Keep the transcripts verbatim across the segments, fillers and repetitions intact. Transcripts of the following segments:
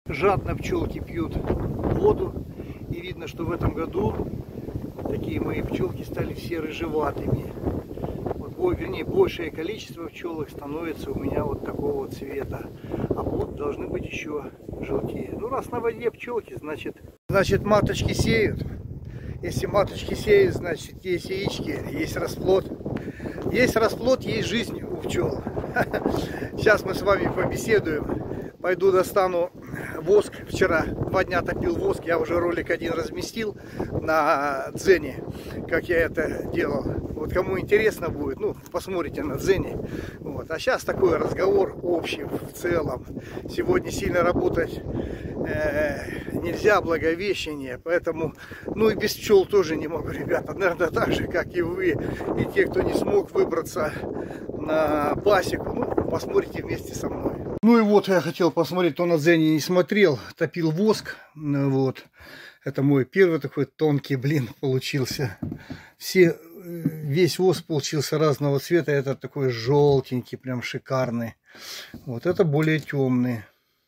Жадно пчелки пьют воду, и видно, что в этом году такие мои пчелки стали все рыжеватыми. Вот, вернее, большее количество пчелок становится у меня вот такого цвета, а плод должны быть еще желтее. Ну, раз на воде пчелки, значит, значит маточки сеют. Если маточки сеют, значит, есть яички, есть расплод. Есть расплод, есть жизнь у пчел. Сейчас мы с вами побеседуем. Пойду достану воск. Вчера два дня топил воск. Я уже ролик один разместил на Дзене, как я это делал. Вот кому интересно будет, ну, посмотрите на Дзене. Вот. А сейчас такой разговор общий в целом. Сегодня сильно работать э, нельзя, Благовещение. Поэтому, ну и без пчел тоже не могу, ребята. Наверное, так же, как и вы, и те, кто не смог выбраться на пасеку. Ну, посмотрите вместе со мной. Ну и вот я хотел посмотреть, то на Дзене не смотрел, топил воск, вот, это мой первый такой тонкий блин получился. Все, весь воск получился разного цвета, это такой желтенький, прям шикарный, вот, это более темный.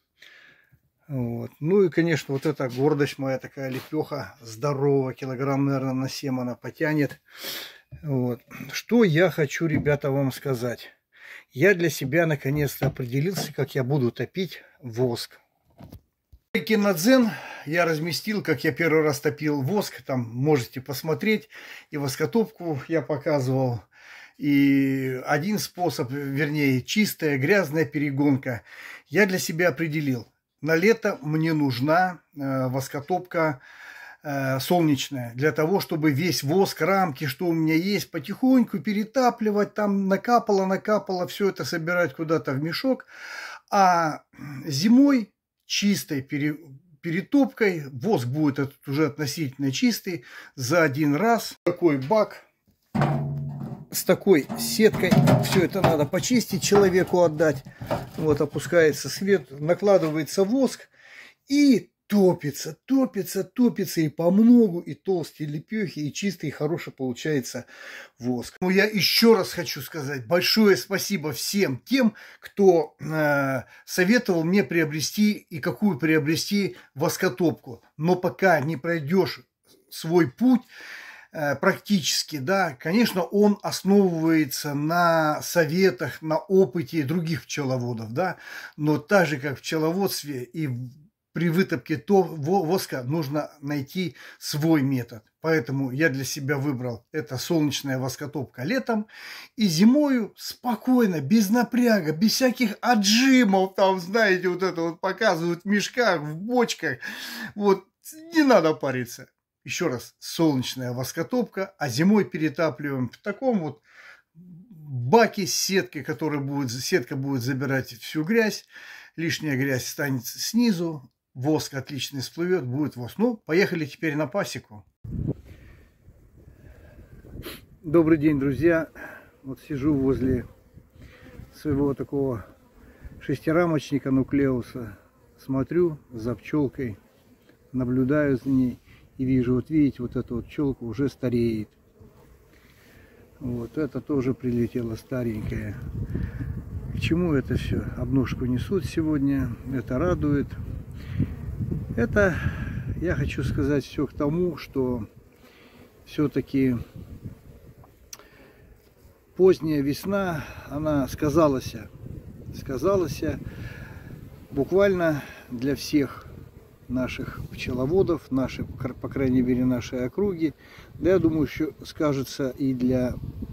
Вот. Ну и, конечно, вот эта гордость моя, такая лепеха, здоровая, килограмм, наверное, на семь она потянет. Вот. Что я хочу, ребята, вам сказать. Я для себя наконец-то определился, как я буду топить воск. На Дзен я разместил, как я первый раз топил воск. Там можете посмотреть. И воскотопку я показывал. И один способ, вернее, чистая, грязная перегонка. Я для себя определил. На лето мне нужна э, воскотопка солнечная, для того, чтобы весь воск, рамки, что у меня есть, потихоньку перетапливать, там накапало, накапало, все это собирать куда-то в мешок, а зимой чистой пере, перетопкой, воск будет этот уже относительно чистый, за один раз такой бак с такой сеткой, все это надо почистить, человеку отдать, вот опускается свет, накладывается воск и топится, топится, топится, и помногу, и толстые лепехи, и чистый, и хороший получается воск. Ну, я еще раз хочу сказать большое спасибо всем тем, кто э, советовал мне приобрести и какую приобрести воскотопку. Но пока не пройдешь свой путь э, практически, да, конечно, он основывается на советах, на опыте других пчеловодов, да, но так же, как в пчеловодстве и при вытопке то воска нужно найти свой метод. Поэтому я для себя выбрал это солнечная воскотопка летом. И зимою спокойно, без напряга, без всяких отжимов. Там, знаете, вот это вот показывают в мешках, в бочках. Вот, не надо париться. Еще раз, солнечная воскотопка. А зимой перетапливаем в таком вот баке с сеткой, которая будет, сетка будет забирать всю грязь. Лишняя грязь останется снизу. Воск отлично всплывет, будет воск. Ну, поехали теперь на пасеку. Добрый день, друзья. Вот сижу возле своего такого шестирамочника нуклеуса. Смотрю за пчелкой, наблюдаю за ней и вижу, вот видите, вот эта вот пчелка уже стареет. Вот это тоже прилетела старенькая. К чему это все? Обножку несут сегодня, это радует. Это, я хочу сказать, все к тому, что все-таки поздняя весна, она сказалась, сказалась буквально для всех наших пчеловодов, наших, по крайней мере, нашей округи. Да, я думаю, еще скажется и для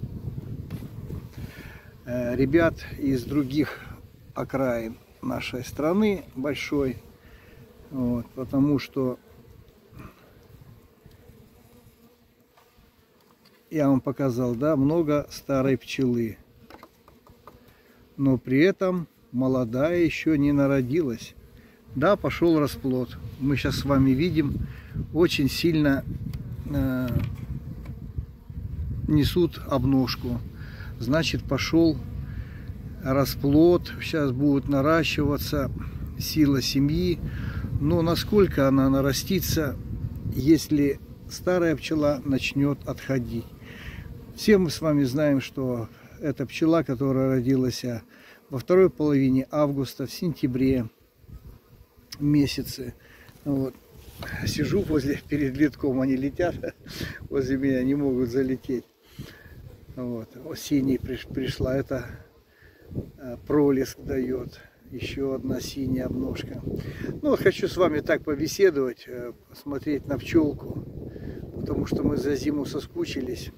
э, ребят из других окраин нашей страны большой. Вот, потому что я вам показал, да, много старой пчелы, но при этом молодая еще не народилась. Да, пошел расплод. Мы сейчас с вами видим, очень сильно э, несут обножку. Значит, пошел расплод. Сейчас будет наращиваться сила семьи. Но насколько она нарастится, если старая пчела начнет отходить? Все мы с вами знаем, что это пчела, которая родилась во второй половине августа, в сентябре. месяцы. Вот. Сижу возле, перед литком, они летят возле меня, не могут залететь. Вот. Синий приш, пришла, это пролеск дает. Еще одна синяя обножка. Ну, хочу с вами так побеседовать, посмотреть на пчелку, потому что мы за зиму соскучились.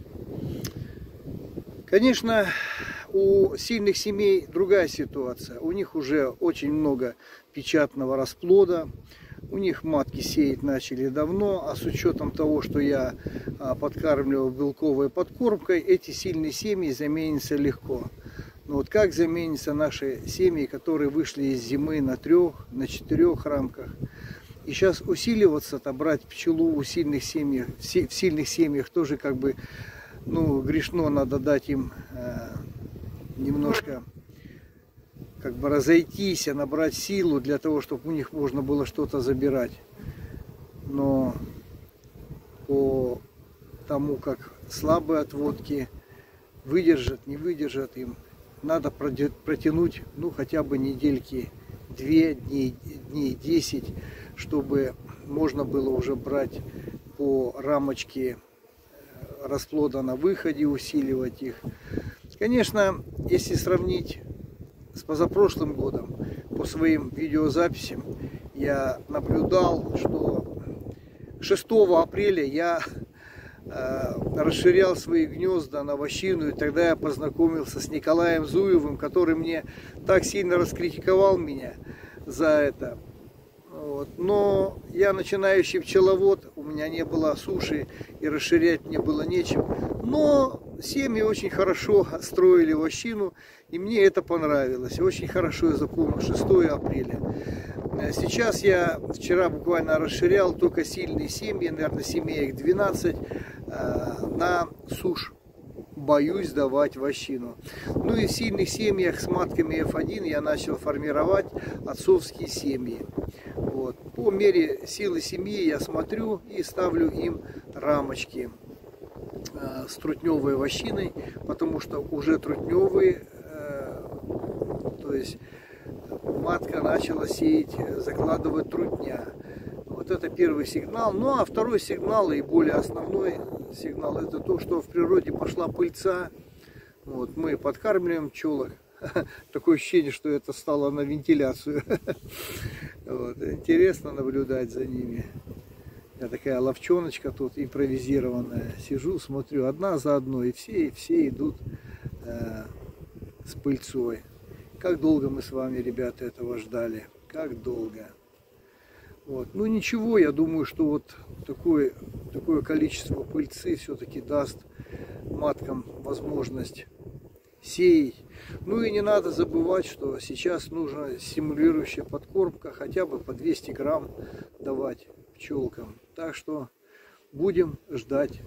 Конечно, у сильных семей другая ситуация. У них уже очень много печатного расплода. У них матки сеять начали давно, а с учетом того, что я подкармливал белковой подкормкой, эти сильные семьи заменятся легко. Но вот как заменятся наши семьи, которые вышли из зимы на трех, на четырех рамках. И сейчас усиливаться-то, брать пчелу у сильных семьях, в сильных семьях тоже как бы, ну, грешно, надо дать им э, немножко как бы разойтись, а набрать силу для того, чтобы у них можно было что-то забирать. Но по тому, как слабые отводки выдержат, не выдержат, им надо протянуть, ну, хотя бы недельки две, дней, дней десять, чтобы можно было уже брать по рамочке расплода на выходе, усиливать их. Конечно, если сравнить с позапрошлым годом, по своим видеозаписям, я наблюдал, что шестого апреля я расширял свои гнезда на вощину, и тогда я познакомился с Николаем Зуевым, который мне так сильно раскритиковал меня за это. Вот. Но я начинающий пчеловод, у меня не было суши и расширять мне было нечем. Но семьи очень хорошо строили вощину, и мне это понравилось. Очень хорошо я запомнил шестое апреля. Сейчас я вчера буквально расширял только сильные семьи, наверное, семей их двенадцать, на сушь. Боюсь давать вощину. Ну и в сильных семьях с матками эф один я начал формировать отцовские семьи. Вот. По мере силы семьи я смотрю и ставлю им рамочки э, с трутневой вощиной, потому что уже трутневые, э, то есть матка начала сеять, закладывать трутня. Вот это первый сигнал. Ну а второй сигнал и более основной сигнал — это то, что в природе пошла пыльца. Вот, мы подкармливаем пчелок. Такое ощущение, что это стало на вентиляцию. Вот, интересно наблюдать за ними. Я такая ловчоночка тут импровизированная. Сижу, смотрю одна за одной, и все, все идут э, с пыльцой. Как долго мы с вами, ребята, этого ждали. Как долго. Вот. Ну ничего, я думаю, что вот такое, такое количество пыльцы все-таки даст маткам возможность сеять. Ну и не надо забывать, что сейчас нужна стимулирующая подкормка, хотя бы по двести грамм давать пчелкам. Так что будем ждать,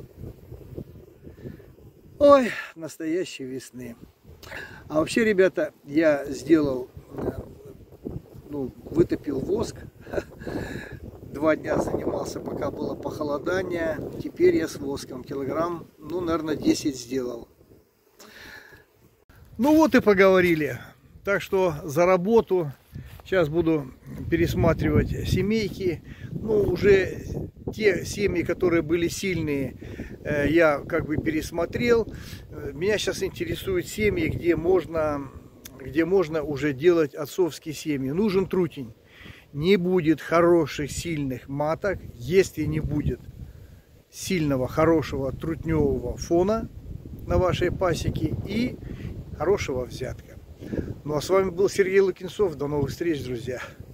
ой, настоящей весны. А вообще, ребята, я сделал, ну, вытопил воск. Два дня занимался, пока было похолодание. Теперь я с воском килограмм, ну, наверное, десять сделал. Ну вот и поговорили. Так что за работу. Сейчас буду пересматривать семейки. Ну, уже те семьи, которые были сильные, я как бы пересмотрел. Меня сейчас интересуют семьи, где можно, где можно уже делать отцовские семьи. Нужен трутень. Не будет хороших, сильных маток, если не будет сильного, хорошего трутневого фона на вашей пасеке и хорошего взятка. Ну а с вами был Сергей Лукинцов. До новых встреч, друзья!